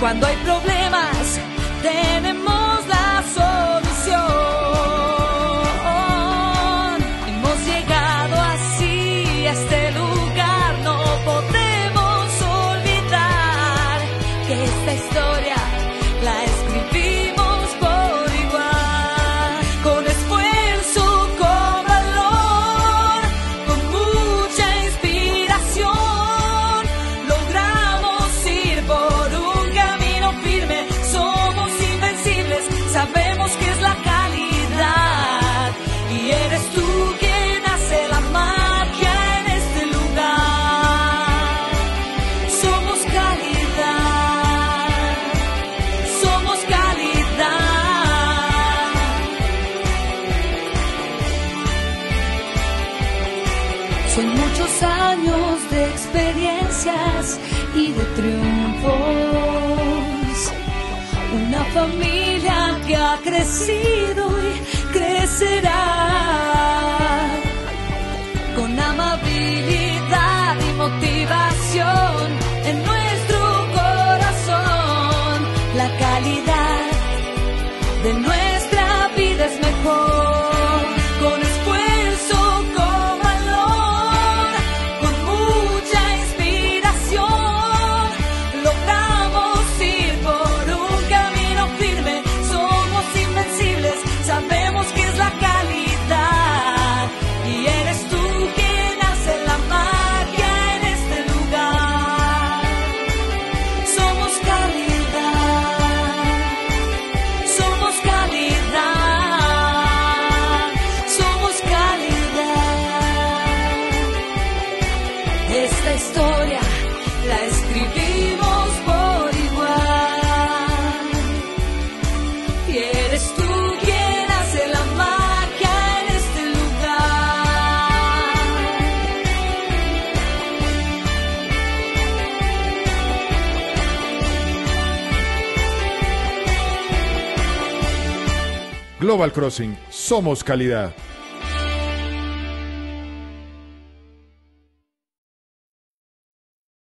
Cuando hay problemas, tenemos la solución. Hemos llegado así a este lugar, no podemos olvidar que esta historia la escribimos por igual, con esfuerzo, con valor, con mucha inspiración, logramos ir por un camino firme, somos invencibles, sabemos que es la calidad, y eres tú quien hace la magia en este lugar. Somos calidad, somos calidad. Son muchos años de experiencias y de triunfos, una familia que ha crecido y crecerá, con amabilidad y motivación en nuestro corazón. La calidad de nuestra vida es mejor, con esfuerzo, con valor, con mucha inspiración, logramos ir por un camino firme, somos invencibles, sabemos que es la calidad, y eres tú quien hace la magia en este lugar. Somos calidad, somos calidad, somos calidad. Esta historia la escribimos por igual, y eres tú quien hace la magia en este lugar. Global Crossing, somos calidad.